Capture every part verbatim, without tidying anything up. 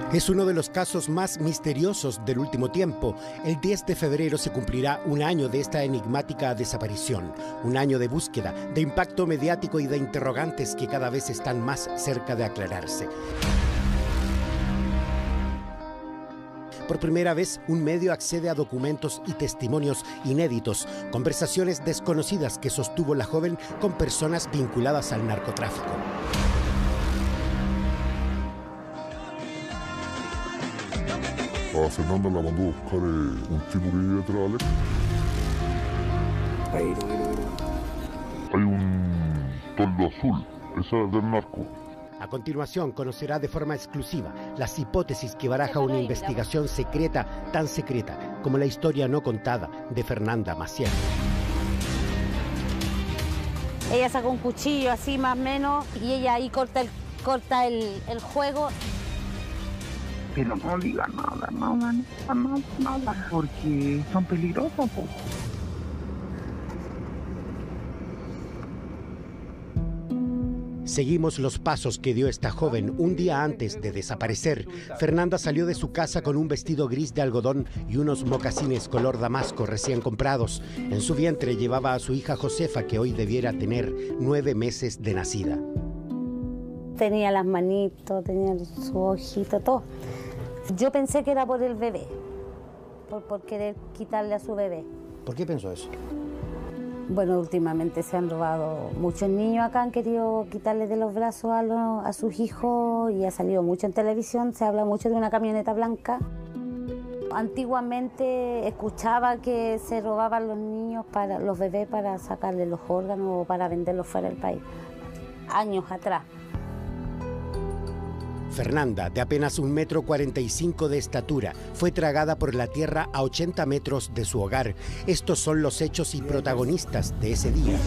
Es uno de los casos más misteriosos del último tiempo. El diez de febrero se cumplirá un año de esta enigmática desaparición. Un año de búsqueda, de impacto mediático y de interrogantes que cada vez están más cerca de aclararse. Por primera vez, un medio accede a documentos y testimonios inéditos, conversaciones desconocidas que sostuvo la joven con personas vinculadas al narcotráfico. A Fernanda la mandó a buscar eh, un tipo que vive detrás de Alex. Ahí, ahí, ahí. Hay un toldo azul, esa es del narco. A continuación, conocerá de forma exclusiva las hipótesis que baraja una investigación secreta, tan secreta como la historia no contada de Fernanda Maciel. Ella saca un cuchillo así más o menos y ella ahí corta el, corta el, el juego. Pero no diga nada, nada, nada, nada, porque son peligrosos, po. Seguimos los pasos que dio esta joven un día antes de desaparecer. Fernanda salió de su casa con un vestido gris de algodón y unos mocasines color damasco recién comprados. En su vientre llevaba a su hija Josefa, que hoy debiera tener nueve meses de nacida. Tenía las manitos, tenía su ojito, todo. Yo pensé que era por el bebé, por, por querer quitarle a su bebé. ¿Por qué pensó eso? Bueno, últimamente se han robado muchos niños acá, han querido quitarle de los brazos a, los, a sus hijos y ha salido mucho en televisión, se habla mucho de una camioneta blanca. Antiguamente escuchaba que se robaban los niños, para, los bebés para sacarle los órganos o para venderlos fuera del país, años atrás. Fernanda, de apenas un metro cuarenta y cinco de estatura, fue tragada por la tierra a ochenta metros de su hogar. Estos son los hechos y protagonistas de ese día.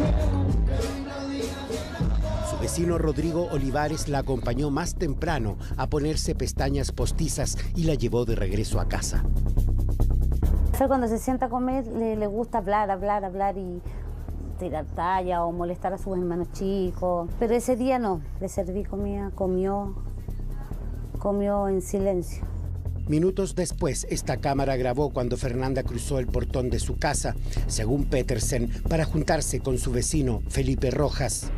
Su vecino Rodrigo Olivares la acompañó más temprano a ponerse pestañas postizas y la llevó de regreso a casa. Cuando se sienta a comer le, le gusta hablar, hablar, hablar y tirar talla o molestar a sus hermanos chicos. Pero ese día no, le serví comida, comió. Comió en silencio. Minutos después, esta cámara grabó cuando Fernanda cruzó el portón de su casa, según Petersen, para juntarse con su vecino Felipe Rojas.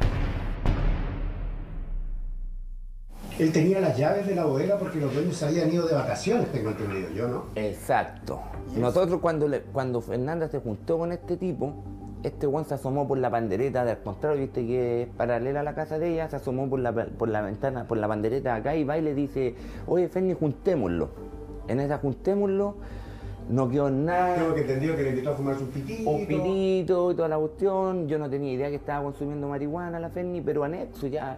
Él tenía las llaves de la bodega porque los dueños se habían ido de vacaciones, tengo entendido yo, ¿no? Exacto. Nosotros cuando, le, cuando Fernanda se juntó con este tipo, este Juan se asomó por la pandereta del contrario, viste que es paralela a la casa de ella, se asomó por la, por la ventana, por la pandereta acá y va y le dice, oye Ferni, juntémoslo. En esa juntémoslo, no quedó nada. Tengo que entendido que le invitó a fumarse un pitito. Un pitito y toda la cuestión. Yo no tenía idea que estaba consumiendo marihuana la Ferni, pero anexo ya.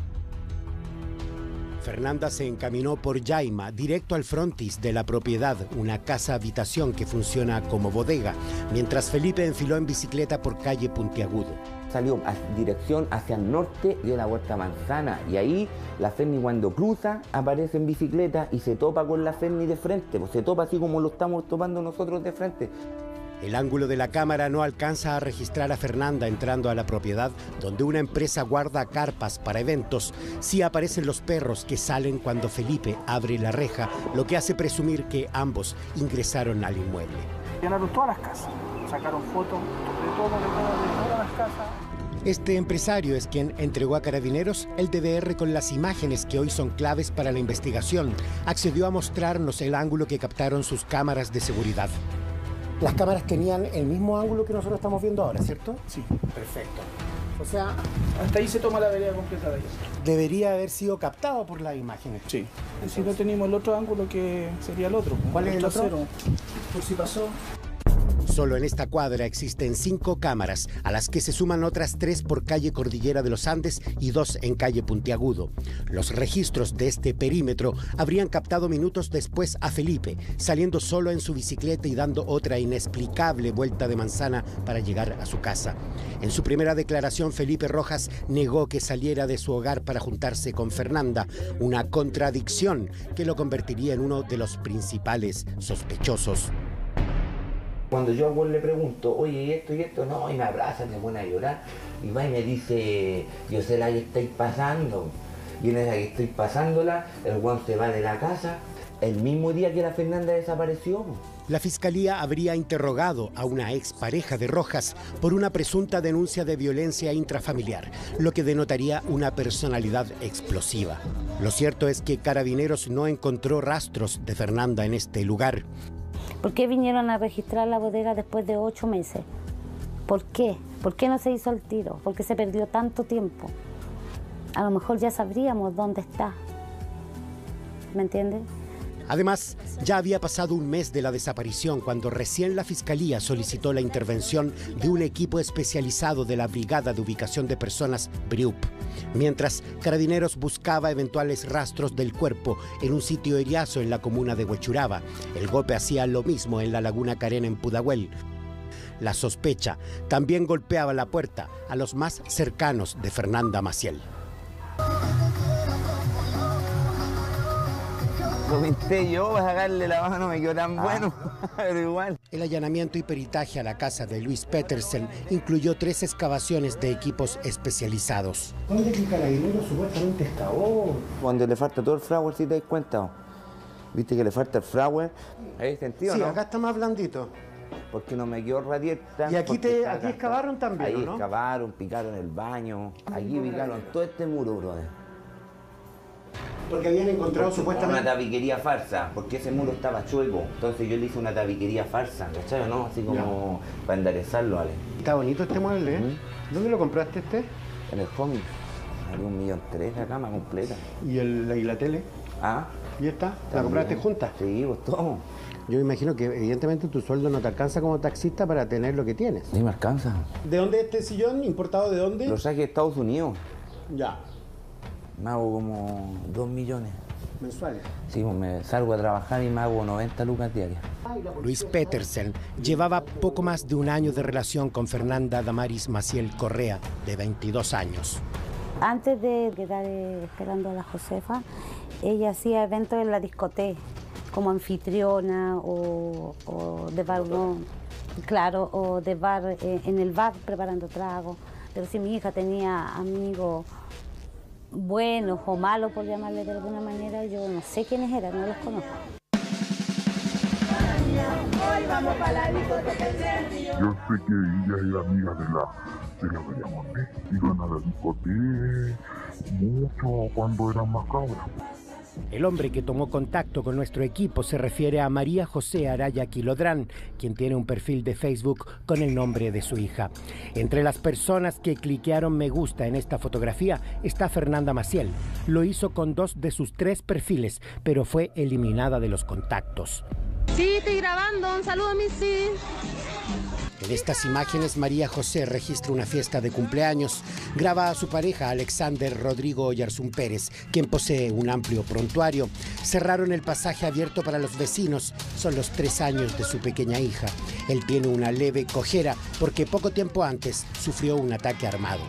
Fernanda se encaminó por Yaima, directo al frontis de la propiedad, una casa-habitación que funciona como bodega, mientras Felipe enfiló en bicicleta por calle Puntiagudo. Salió a dirección hacia el norte, dio la vuelta a Manzana, y ahí la Ferni cuando cruza aparece en bicicleta y se topa con la Ferni de frente, pues se topa así como lo estamos topando nosotros de frente. El ángulo de la cámara no alcanza a registrar a Fernanda entrando a la propiedad, donde una empresa guarda carpas para eventos. Sí aparecen los perros que salen cuando Felipe abre la reja, lo que hace presumir que ambos ingresaron al inmueble. Llenaron todas las casas, sacaron fotos de todo, de todo, de todas las casas. Este empresario es quien entregó a Carabineros el D V R con las imágenes que hoy son claves para la investigación. Accedió a mostrarnos el ángulo que captaron sus cámaras de seguridad. Las cámaras tenían el mismo ángulo que nosotros estamos viendo ahora, ¿cierto? Sí. Perfecto. O sea, hasta ahí se toma la vereda completa de ellos. Debería haber sido captado por las imágenes. Sí. Y si no tenemos el otro ángulo, que sería el otro. ¿Cuál es el otro? Trasero. Por si pasó. Solo en esta cuadra existen cinco cámaras, a las que se suman otras tres por calle Cordillera de los Andes y dos en calle Puntiagudo. Los registros de este perímetro habrían captado minutos después a Felipe, saliendo solo en su bicicleta y dando otra inexplicable vuelta de manzana para llegar a su casa. En su primera declaración, Felipe Rojas negó que saliera de su hogar para juntarse con Fernanda, una contradicción que lo convertiría en uno de los principales sospechosos. Cuando yo a vos le pregunto, oye, ¿y esto y esto? No, y me abraza, me pone a llorar. Y va y me dice, yo sé la que estáis pasando. Y en esa que estoy pasándola, el guan se va de la casa el mismo día que la Fernanda desapareció. La fiscalía habría interrogado a una expareja de Rojas por una presunta denuncia de violencia intrafamiliar, lo que denotaría una personalidad explosiva. Lo cierto es que Carabineros no encontró rastros de Fernanda en este lugar. ¿Por qué vinieron a registrar la bodega después de ocho meses? ¿Por qué? ¿Por qué no se hizo el tiro? ¿Por qué se perdió tanto tiempo? A lo mejor ya sabríamos dónde está. ¿Me entiendes? Además, ya había pasado un mes de la desaparición cuando recién la Fiscalía solicitó la intervención de un equipo especializado de la Brigada de Ubicación de Personas, B R U P, mientras Carabineros buscaba eventuales rastros del cuerpo en un sitio eriazo en la comuna de Huechuraba. El golpe hacía lo mismo en la Laguna Carena en Pudahuel. La sospecha también golpeaba la puerta a los más cercanos de Fernanda Maciel. Comenté yo, a sacarle la mano, me quedó tan bueno, pero igual. El allanamiento y peritaje a la casa de Luis Petersen incluyó tres excavaciones de equipos especializados. ¿Dónde que Carabineros supuestamente excavó? Cuando le falta todo el fragua, si te das cuenta. ¿Viste que le falta el fragua? ¿Hay sentido, sí, no? Acá está más blandito. Porque no me quedó radieta. Y aquí, te, aquí excavaron también, ahí ¿no? excavaron, picaron el baño. Aquí picaron todo este muro, brother. Porque habían encontrado porque supuestamente... una tabiquería falsa, porque ese muro estaba chueco. Entonces yo le hice una tabiquería falsa, ¿cachai? ¿No? Así como ya. Para enderezarlo, ¿vale? Está bonito este mueble, ¿eh? ¿Mm? ¿Dónde lo compraste este? En el home. Hay un millón tres la cama completa. ¿Y, el, la, y la tele? Ah. ¿Y esta? ¿La compraste junta? Sí, pues todo. Yo me imagino que evidentemente tu sueldo no te alcanza como taxista para tener lo que tienes. Sí, me alcanza. ¿De dónde es este sillón? ¿Importado de dónde? Lo saqué de Estados Unidos. Ya. Me hago como dos millones. ¿Mensuales? Sí, pues me salgo a trabajar y me hago noventa lucas diarias. Luis Petersen llevaba poco más de un año de relación con Fernanda Damaris Maciel Correa, de veintidós años. Antes de quedar eh, esperando a la Josefa, ella hacía eventos en la discoteca, como anfitriona o, o de bar, no, claro, o de bar, eh, en el bar preparando tragos. Pero si mi hija tenía amigos buenos o malos, por llamarle de alguna manera, yo no sé quiénes eran, no los conozco. Yo sé que ella era amiga de la de la María Monet. Iban a la discoteca mucho cuando eran más cabras. El hombre que tomó contacto con nuestro equipo se refiere a María José Araya Quilodrán, quien tiene un perfil de Facebook con el nombre de su hija. Entre las personas que cliquearon me gusta en esta fotografía está Fernanda Maciel. Lo hizo con dos de sus tres perfiles, pero fue eliminada de los contactos. Sí, estoy grabando. Un saludo a mi sí. En estas imágenes, María José registra una fiesta de cumpleaños. Graba a su pareja, Alexander Rodrigo Oyarzún Pérez, quien posee un amplio prontuario. Cerraron el pasaje abierto para los vecinos. Son los tres años de su pequeña hija. Él tiene una leve cojera porque poco tiempo antes sufrió un ataque armado.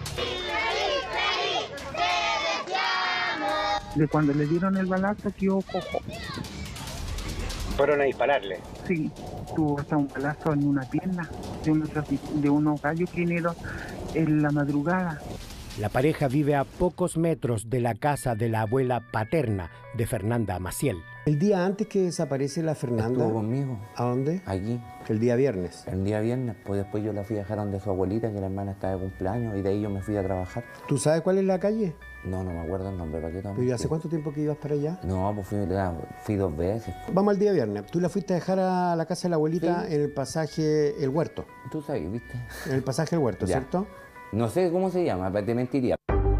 De cuando le dieron el balazo quedó cojo. ¿Fueron a dispararle? Sí, tuvo hasta un balazo en una pierna de unos, de unos gallos que vinieron en la madrugada. La pareja vive a pocos metros de la casa de la abuela paterna de Fernanda Maciel. El día antes que desaparece la Fernanda... Estuvo conmigo. ¿A dónde? Aquí. El día viernes. El día viernes, pues después yo la fui a dejar donde su abuelita, que la hermana estaba de cumpleaños, y de ahí yo me fui a trabajar. ¿Tú sabes cuál es la calle? No, no me acuerdo el nombre, ¿para qué tampoco? ¿Pero hace cuánto tiempo que ibas para allá? No, pues fui, fui dos veces. Vamos al día viernes. Tú la fuiste a dejar a la casa de la abuelita sí. En el pasaje El Huerto. Tú sabes, ¿viste? En el pasaje El Huerto, ¿cierto? No sé cómo se llama, te mentiría.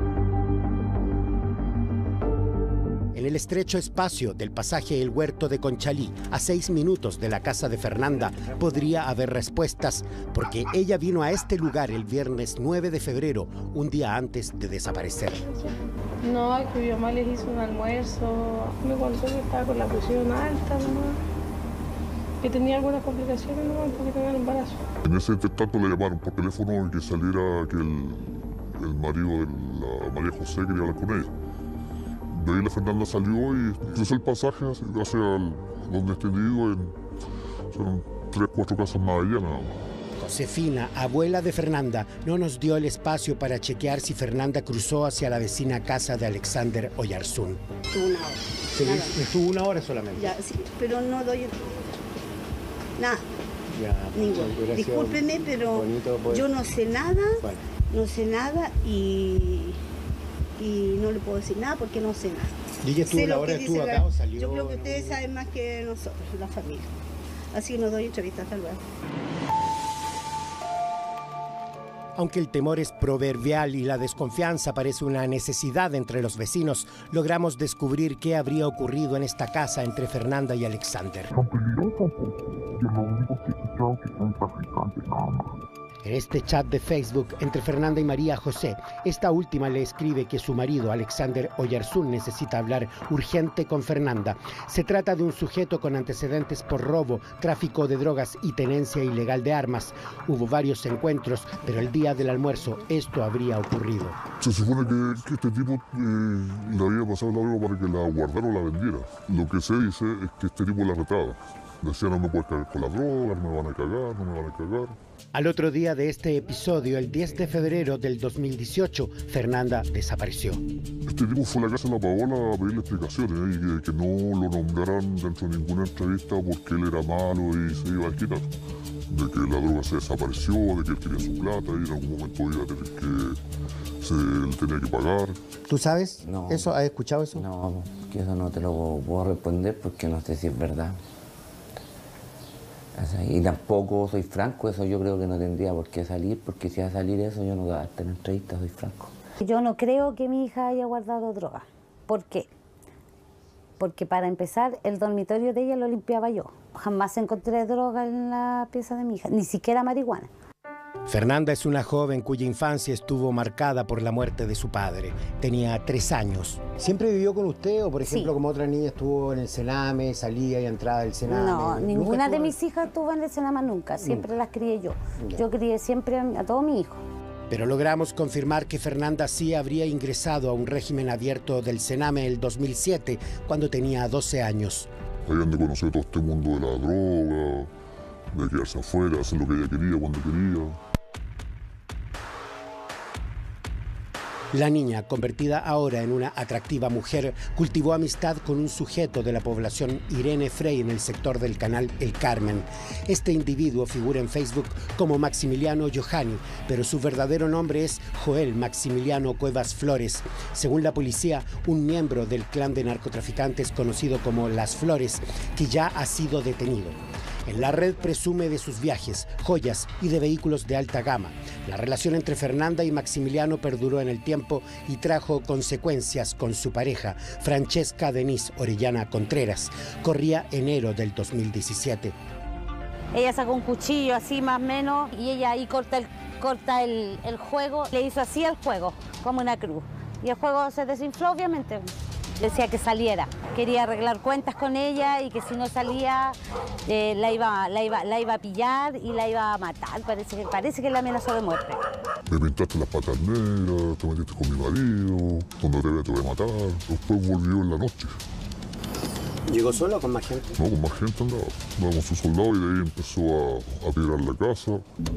En el estrecho espacio del pasaje El Huerto de Conchalí, a seis minutos de la casa de Fernanda, podría haber respuestas, porque ella vino a este lugar el viernes nueve de febrero, un día antes de desaparecer. No, es que mi mamá les hizo un almuerzo. Me contó que estaba con la presión alta, ¿no? Que tenía algunas complicaciones, ¿no? Porque tenía el embarazo. En ese intertanto le llamaron por teléfono y que saliera que el, el marido de la María José quería hablar con ella. De ahí la Fernanda salió y cruzó el pasaje hacia el, donde extendido, en, son tres, cuatro casas más allá nada más. Josefina, abuela de Fernanda, no nos dio el espacio para chequear si Fernanda cruzó hacia la vecina casa de Alexander Oyarzún. Estuvo una hora. Sí, nada. estuvo una hora solamente. Ya, sí, pero no doy nada. Ya, Ninguno. hubiera sido Discúlpeme, pero bonito poder- yo no sé nada, Bueno. no sé nada y, y no le puedo decir nada porque no sé nada. ¿Y ella estuvo Sé la lo hora que que estuvo dice acá la- o salió? Yo creo que ustedes saben más que nosotros, la familia. Así que no doy entrevista, hasta luego. Aunque el temor es proverbial y la desconfianza parece una necesidad entre los vecinos, logramos descubrir qué habría ocurrido en esta casa entre Fernanda y Alexander. Son peligrosos, pues. Yo lo único que he escuchado es que son traficantes, nada más. En este chat de Facebook entre Fernanda y María José, esta última le escribe que su marido, Alexander Oyarzún, necesita hablar urgente con Fernanda. Se trata de un sujeto con antecedentes por robo, tráfico de drogas y tenencia ilegal de armas. Hubo varios encuentros, pero el día del almuerzo esto habría ocurrido. Se supone que, que este tipo eh, le había pasado la droga para que la guardara o la vendiera. Lo que se dice es que este tipo la retaba. Decía, no me puedes cagar con la droga, no me van a cagar, no me van a cagar. Al otro día de este episodio, el diez de febrero del dos mil dieciocho, Fernanda desapareció. Este tipo fue a la casa de la Paola a pedirle explicaciones ¿eh? y que, que no lo nombraran dentro de ninguna entrevista porque él era malo y se iba a quitar. De que la droga se desapareció, de que él quería su plata y en algún momento iba a tener que... se él tenía que pagar. ¿Tú sabes No. eso? ¿Has escuchado eso? No, que eso no te lo puedo responder porque no sé si es verdad. O sea, y tampoco soy franco, eso yo creo que no tendría por qué salir, porque si va a salir eso yo no voy a estar en entrevista, soy franco. Yo no creo que mi hija haya guardado droga. ¿Por qué? Porque para empezar, el dormitorio de ella lo limpiaba yo. Jamás encontré droga en la pieza de mi hija, ni siquiera marihuana. Fernanda es una joven cuya infancia estuvo marcada por la muerte de su padre. Tenía tres años. ¿Siempre vivió con usted o, por ejemplo, Sí. como otra niña estuvo en el Sename, salía y entraba del Sename? No, ¿Nunca ninguna de estuvo- mis hijas estuvo en el Senama nunca. Siempre las crié yo. Ya. Yo crié siempre a, a todos mis hijos. Pero logramos confirmar que Fernanda sí habría ingresado a un régimen abierto del Sename el dos mil siete, cuando tenía doce años. Ahí donde conoció todo este mundo de la droga, de quedarse afuera, hacer lo que ella quería, cuando quería. La niña, convertida ahora en una atractiva mujer, cultivó amistad con un sujeto de la población Irene Frey en el sector del canal El Carmen. Este individuo figura en Facebook como Maximiliano Johanny, pero su verdadero nombre es Joel Maximiliano Cuevas Flores. Según la policía, un miembro del clan de narcotraficantes conocido como Las Flores, que ya ha sido detenido. En la red presume de sus viajes, joyas y de vehículos de alta gama. La relación entre Fernanda y Maximiliano perduró en el tiempo y trajo consecuencias con su pareja, Francesca Denise Orellana Contreras. Corría enero del dos mil diecisiete. Ella sacó un cuchillo así más o menos y ella ahí corta el, corta el, el juego. Le hizo así al juego, como una cruz. Y el juego se desinfló, obviamente. Decía que saliera. Quería arreglar cuentas con ella y que si no salía eh, la, iba, la, iba, la iba a pillar y la iba a matar. Parece que, parece que la amenazó de muerte. Me pintaste las patas negras, te metiste con mi marido, cuando te vea te voy a matar. Después volvió en la noche. ¿Llegó solo o con más gente? No, con más gente andaba. Andaba con su soldado y de ahí empezó a, a tirar la casa.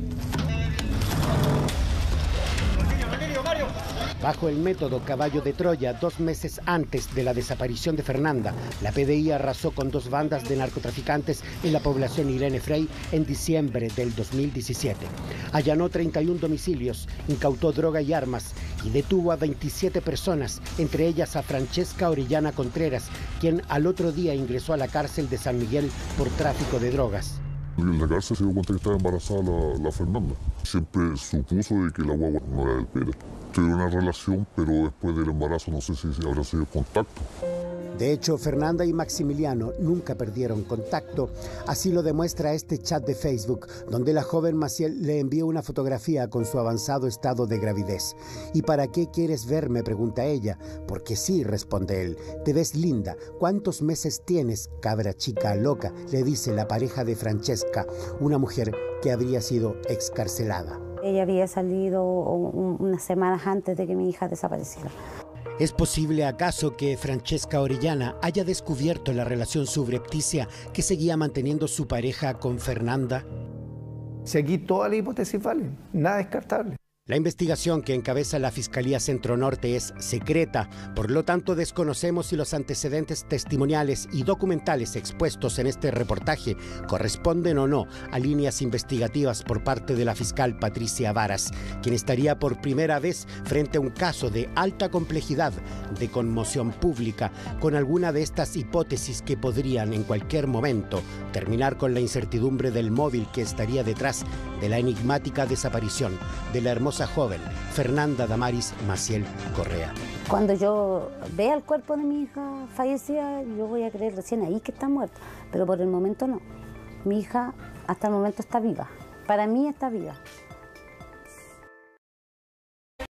Bajo el método Caballo de Troya, dos meses antes de la desaparición de Fernanda, la P D I arrasó con dos bandas de narcotraficantes en la población Irene Frey en diciembre del dos mil diecisiete. Allanó treinta y un domicilios, incautó droga y armas y detuvo a veintisiete personas, entre ellas a Francesca Orellana Contreras, quien al otro día ingresó a la cárcel de San Miguel por tráfico de drogas. En la cárcel se dio cuenta que estaba embarazada la, la Fernanda. Siempre supuso de que la guagua no era del Pérez. Tuvieron una relación, pero después del embarazo no sé si habrá sido contacto. De hecho, Fernanda y Maximiliano nunca perdieron contacto. Así lo demuestra este chat de Facebook, donde la joven Maciel le envió una fotografía con su avanzado estado de gravidez. ¿Y para qué quieres verme?, pregunta ella. Porque sí, responde él. Te ves linda. ¿Cuántos meses tienes, cabra chica loca?, le dice la pareja de Francesca, una mujer que habría sido excarcelada. Ella había salido un, unas semanas antes de que mi hija desapareciera. ¿Es posible acaso que Francesca Orellana haya descubierto la relación subrepticia que seguía manteniendo su pareja con Fernanda? Si aquí todas las hipótesis valen, nada descartable. La investigación que encabeza la Fiscalía Centro Norte es secreta, por lo tanto desconocemos si los antecedentes testimoniales y documentales expuestos en este reportaje corresponden o no a líneas investigativas por parte de la fiscal Patricia Varas, quien estaría por primera vez frente a un caso de alta complejidad, de conmoción pública, con alguna de estas hipótesis que podrían en cualquier momento terminar con la incertidumbre del móvil que estaría detrás de la enigmática desaparición de la hermosa joven Fernanda Damaris Maciel Correa. Cuando yo vea el cuerpo de mi hija fallecida, yo voy a creer recién ahí que está muerta, pero por el momento no. Mi hija hasta el momento está viva. Para mí está viva.